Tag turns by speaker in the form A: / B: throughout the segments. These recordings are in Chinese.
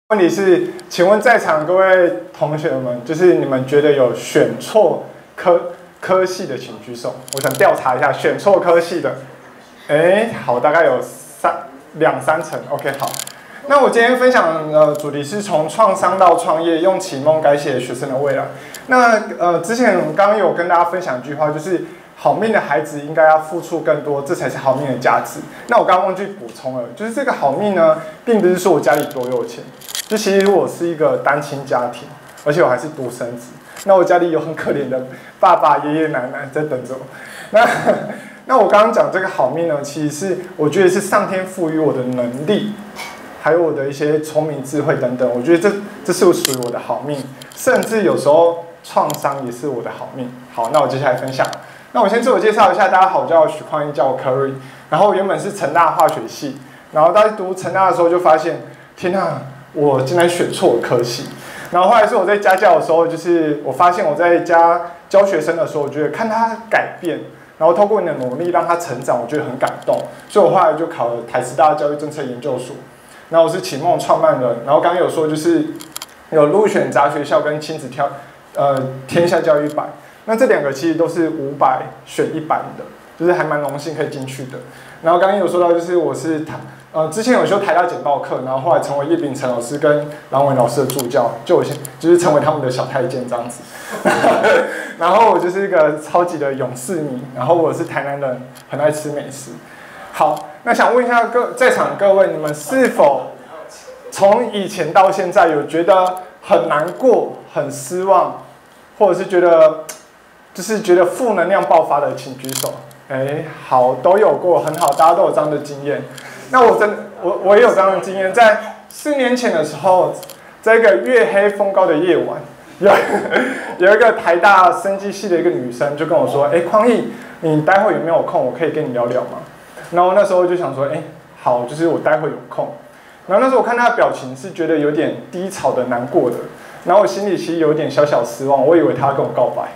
A: 问题是，请问在场各位同学们，就是你们觉得有选错科系的，请举手。我想调查一下选错科系的。好，大概有两三成。OK， 好。那我今天分享的主题是从创伤到创业，用启梦改写学生的未来。那之前我刚刚有跟大家分享一句话，就是好命的孩子应该要付出更多，这才是好命的价值。那我刚刚忘记补充了，就是这个好命呢，并不是说我家里多有钱。就其实我是一个单亲家庭，而且我还是独生子。那我家里有很可怜的爸爸、爷爷奶奶在等着我。那我刚刚讲这个好命呢，其实是我觉得是上天赋予我的能力，还有我的一些聪明智慧等等。我觉得这是属于我的好命，甚至有时候创伤也是我的好命。好，那我接下来分享。那我先自我介绍一下，大家好，我叫许匡义，叫我 Curry。然后我原本是成大化学系，然后在读成大的时候就发现，天哪！我竟然选错了科系，然后后来是我在家教的时候，就是我发现我在家教学生的时候，我觉得看他改变，然后透过你的努力让他成长，我觉得很感动，所以我后来就考了台师大教育政策研究所，然后我是启梦创办人，然后刚刚有说就是有入选杂学校跟亲子天下教育版，那这两个其实都是500选100的，就是还蛮荣幸可以进去的。然后刚刚有说到就是我是之前有修台大简报课，然后后来成为叶秉成老师跟郎文老师的助教，就是成为他们的小太监这样子。然后我就是一个超级的勇士迷，然后我是台南人，很爱吃美食。好，那想问一下在场各位，你们是否从以前到现在有觉得很难过、很失望，或者是觉得负能量爆发的，请举手。好，都有过，很好，大家都有这样的经验。那我也有这样的经验，在4年前的时候，在一个月黑风高的夜晚，有一个台大生技系的一个女生就跟我说：“匡义，你待会有没有空？我可以跟你聊聊吗？”然后那时候就想说：“好，就是我待会有空。”然后那时候我看她的表情是觉得有点低潮的、难过的，然后我心里其实有点小小失望，我以为她要跟我告白。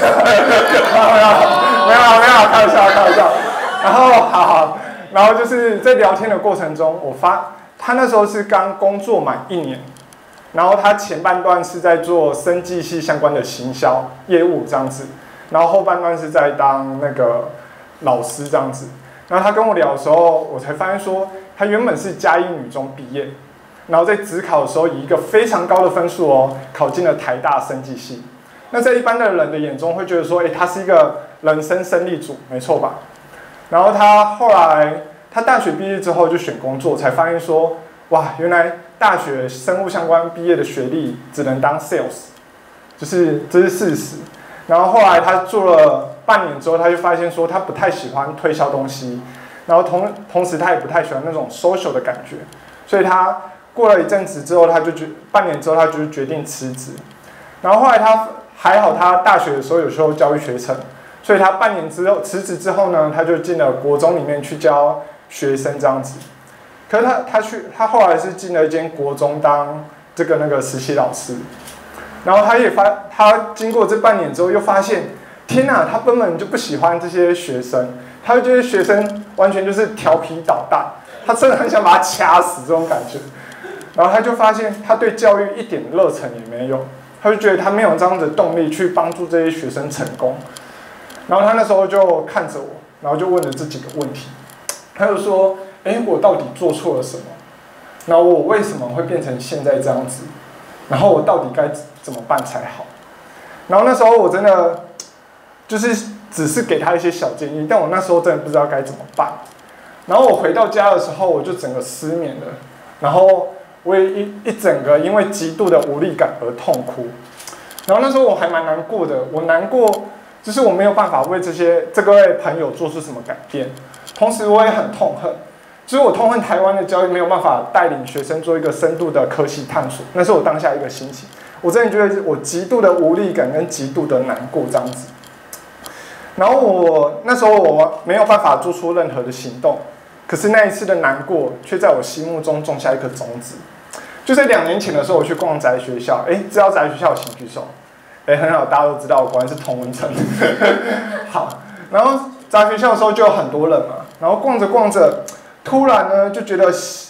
A: 没有，开玩笑。然后好。然后就是在聊天的过程中，他那时候是刚工作满1年，然后他前半段是在做生技系相关的行销业务这样子，然后后半段是在当那个老师这样子。然后他跟我聊的时候，我才发现说，他原本是嘉义女中毕业，然后在指考的时候以一个非常高的分数考进了台大生技系。那在一般的人的眼中会觉得说，他是一个人生胜利组，没错吧？然后他大学毕业之后就选工作，才发现说，哇，原来大学生物相关毕业的学历只能当 sales， 这是事实。然后后来他做了半年之后，他就发现说他不太喜欢推销东西，然后同时他也不太喜欢那种 social 的感觉，所以他过了一阵子之后，半年之后他就决定辞职。然后后来还好，他大学的时候有修教育学程。所以他半年之后辞职之后呢，他就进了国中里面去教学生这样子。可是他后来是进了一间国中当那个实习老师。然后他经过这半年之后，又发现，天哪，他根本就不喜欢这些学生，他就觉得学生完全就是调皮捣蛋，他真的很想把他掐死这种感觉。然后他就发现他对教育一点热忱也没有，他就觉得他没有这样的动力去帮助这些学生成功。然后他那时候就看着我，然后就问了这几个问题，他就说：“我到底做错了什么？然后我为什么会变成现在这样子？然后我到底该怎么办才好？”然后那时候我真的就是只是给他一些小建议，但我那时候真的不知道该怎么办。然后我回到家的时候，我就整个失眠了，然后我也一整个因为极度的无力感而痛哭。然后那时候我还蛮难过的，我难过。就是我没有办法为这位朋友做出什么改变，同时我也很痛恨，就是我痛恨台湾的教育没有办法带领学生做一个深度的科系探索，那是我当下一个心情。我真的觉得我极度的无力感跟极度的难过这样子。然后那时候我没有办法做出任何的行动，可是那一次的难过却在我心目中种下一颗种子。就在2年前的时候，我去逛宅学校，知道宅学校请举手。很好，大家都知道，我果然是同文层。好，然后杂学校的时候就有很多人嘛，然后逛着，突然呢就觉得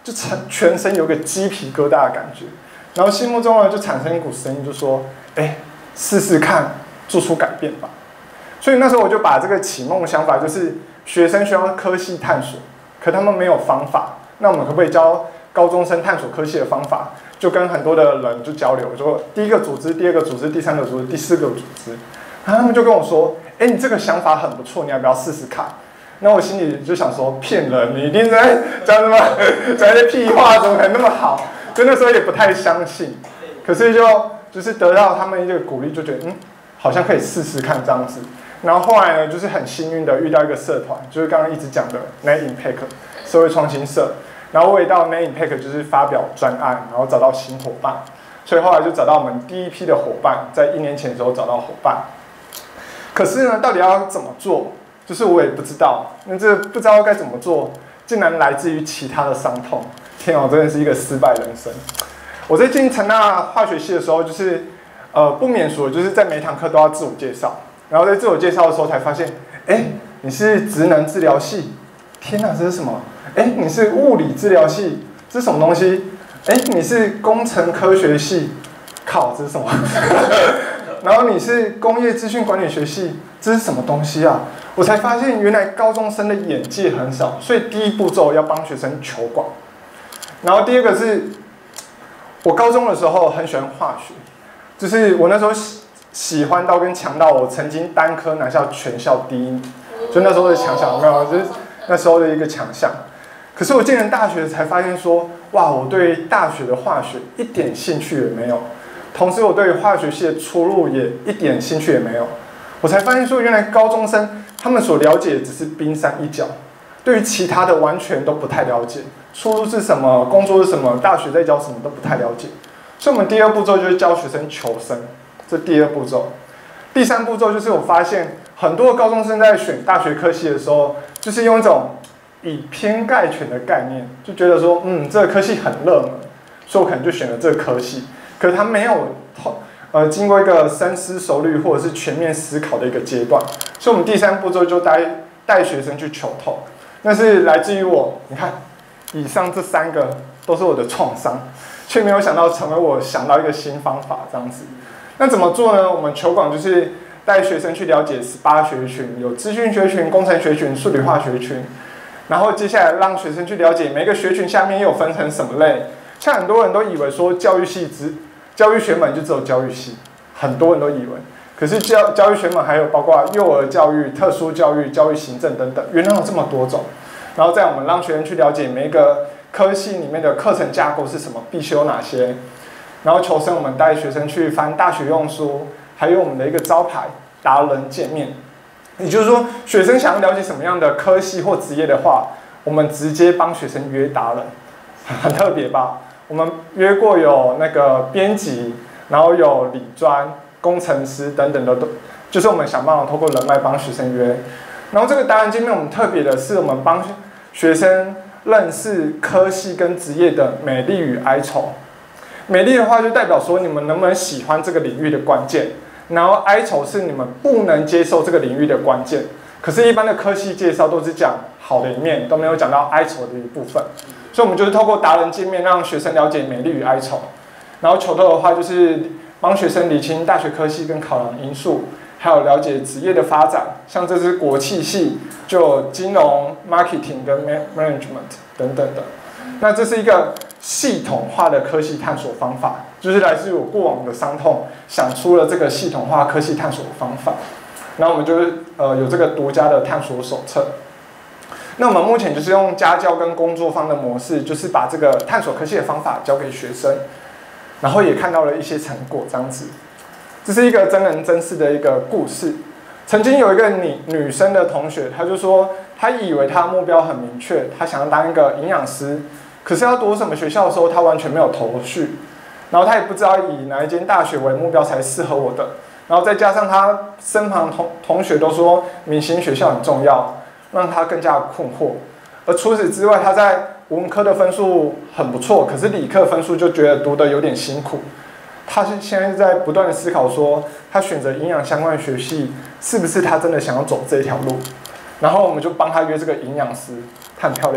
A: 就全身有个鸡皮疙瘩的感觉，然后心目中呢就产生一股声音，就说：“哎，试试看，做出改变吧。”所以那时候我就把这个启梦的想法，就是学生需要科系探索，可他们没有方法，那我们可不可以教高中生探索科系的方法？就跟很多的人就交流，说第一个组织、第二个组织、第三个组织、第四个组织，然后他们就跟我说：“哎，你这个想法很不错，你要不要试试看？”那我心里就想说，骗人！你一定在讲什么？讲一些屁话，怎么可能那么好？就那时候也不太相信，可是就是得到他们一个鼓励，就觉得好像可以试试看这样子。然后后来呢，就是很幸运的遇到一个社团，就是刚刚一直讲的 Net Impact 社会创新社。然后我也到 Net Impact 就是发表专案，然后找到新伙伴，所以后来就找到我们第一批的伙伴，在1年前的时候找到伙伴。可是呢，到底要怎么做？就是我也不知道，那这不知道该怎么做，竟然来自于其他的伤痛。天啊，真的是一个失败人生。我在进成大化学系的时候，就是不免俗，就是在每堂课都要自我介绍。然后在自我介绍的时候才发现，你是职能治疗系，天哪，这是什么？你是物理治疗系，这是什么东西？你是工程科学系，靠，这是什么？然后你是工业资讯管理学系，这是什么东西啊？我才发现原来高中生的眼界很少，所以第一步骤要帮学生求广。然后第二个是，我高中的时候很喜欢化学，就是我那时候喜欢到跟强到我曾经单科拿下全校第一名，就那时候的强项，有没有？就是那时候的一个强项。可是我进了大学才发现说，哇，我对大学的化学一点兴趣也没有。同时，我对化学系的出路也一点兴趣也没有。我才发现说，原来高中生他们所了解的只是冰山一角，对于其他的完全都不太了解。出路是什么？工作是什么？大学在教什么都不太了解。所以，我们第二步骤就是教学生求生，这第二步骤。第三步骤就是我发现很多高中生在选大学科系的时候，就是用一种以偏概全的概念，就觉得说，这个科系很热门，所以我可能就选了这个科系。可是他没有经过一个深思熟虑或者是全面思考的一个阶段，所以我们第三步骤就带学生去求透，那是来自于我，你看，以上这3个都是我的创伤，却没有想到成为我想到一个新方法这样子。那怎么做呢？我们求广就是带学生去了解18学群，有资讯学群、工程学群、数理化学群，然后接下来让学生去了解每个学群下面又分成什么类。像很多人都以为说教育学门就只有教育系，很多人都以为。可是教育学门还有包括幼儿教育、特殊教育、教育行政等等，原来有这么多种。然后再我们让学生去了解每一个科系里面的课程架构是什么，必修哪些。然后求生，我们带学生去翻大学用书，还有我们的一个招牌达人见面。也就是说，学生想要了解什么样的科系或职业的话，我们直接帮学生约达人，很特别吧？我们约过有那个编辑，然后有理专、工程师等等的，就是我们想办法透过人脉帮学生约。然后这个达人见面，我们特别的是，我们帮学生认识科系跟职业的美丽与哀愁。美丽的话，就代表说你们能不能喜欢这个领域的关键；然后哀愁是你们不能接受这个领域的关键。可是，一般的科系介绍都是讲好的一面，都没有讲到哀愁的一部分。所以，我们就是透过达人见面，让学生了解美丽与哀愁。然后，求透的话，就是帮学生理清大学科系跟考量因素，还有了解职业的发展。像这是国企系，就有金融、marketing 跟 management 等等的。那这是一个系统化的科系探索方法，就是来自于我过往的伤痛，想出了这个系统化科系探索的方法。然后我们就是有这个独家的探索手册。那我们目前就是用家教跟工作坊的模式，就是把这个探索科系的方法教给学生，然后也看到了一些成果这样子。这是一个真人真事的一个故事。曾经有一个女生的同学，她就说，她以为她的目标很明确，她想要当一个营养师，可是要读什么学校的时候，她完全没有头绪，然后她也不知道以哪一间大学为目标才适合我的，然后再加上她身旁同学都说明星学校很重要，让她更加困惑。而除此之外，她在文科的分数很不错，可是理科分数就觉得读得有点辛苦。他现在在不断的思考说，他选择营养相关的学系，是不是他真的想要走这条路？然后我们就帮他约这个营养师，她很漂亮哦，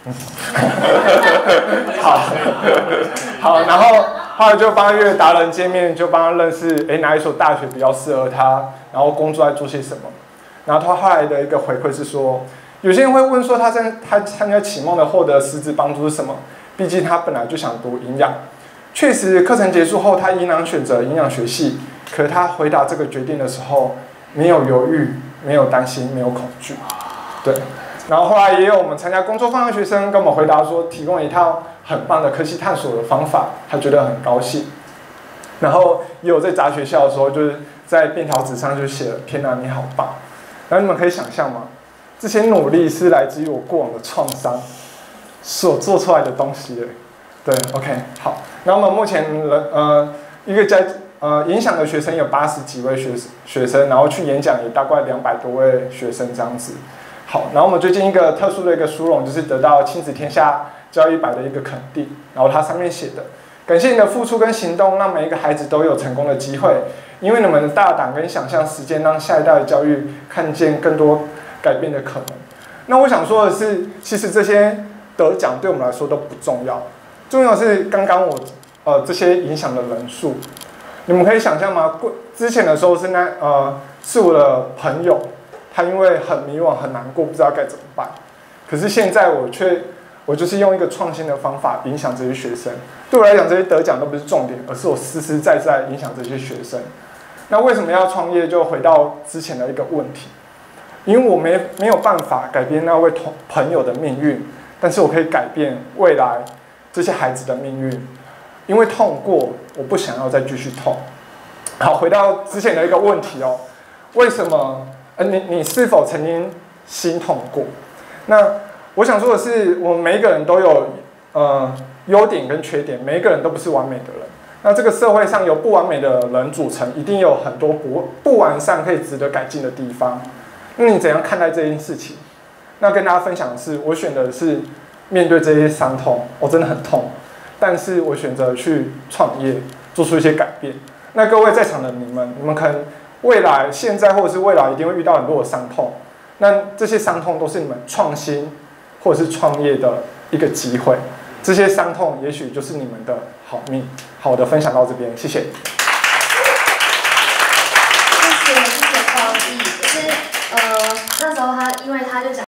A: 好，然后后来就帮他约达人见面，就帮他认识，哪一所大学比较适合他，然后工作在做些什么。然后他后来的一个回馈是说，有些人会问说他参加启梦的获得实质帮助是什么？毕竟他本来就想读营养。确实，课程结束后，他依然选择营养学系。可他回答这个决定的时候，没有犹豫，没有担心，没有恐惧。对。然后后来也有我们参加工作坊的学生跟我们回答说，提供了一套很棒的科技探索的方法，他觉得很高兴。然后也有在杂学校的时候，就是在便条纸上就写了“天哪，你好棒”。然后你们可以想象吗？这些努力是来自于我过往的创伤所做出来的东西。对 ，OK， 好。然后我们目前一个影响的学生有80几位学生，然后去演讲也大概200多位学生这样子。好，然后我们最近一个特殊的一个殊荣，就是得到亲子天下教育100的一个肯定。然后它上面写的：感谢你的付出跟行动，让每一个孩子都有成功的机会。因为你们的大胆跟想象实践，让下一代的教育看见更多改变的可能。那我想说的是，其实这些得奖对我们来说都不重要，重要是刚刚我这些影响的人数。你们可以想象吗？之前的时候是我的朋友。他因为很迷惘、很难过，不知道该怎么办。可是现在我就是用一个创新的方法影响这些学生。对我来讲，这些得奖都不是重点，而是我实实在在影响这些学生。那为什么要创业？就回到之前的一个问题，因为我没有办法改变那位朋友的命运，但是我可以改变未来这些孩子的命运。因为痛过，我不想要再继续痛。好，回到之前的一个问题哦，为什么？你是否曾经心痛过？那我想说的是，我们每一个人都有优点跟缺点，每一个人都不是完美的人。那这个社会上由不完美的人组成，一定有很多不完善可以值得改进的地方。那你怎样看待这件事情？那跟大家分享的是，我选择的是面对这些伤痛，我真的很痛，但是我选择去创业，做出一些改变。那各位在场的你们可能未来、现在或者是未来一定会遇到很多的伤痛，那这些伤痛都是你们创新或者是创业的一个机会。这些伤痛也许就是你们的好命。好，我的分享到这边，谢谢。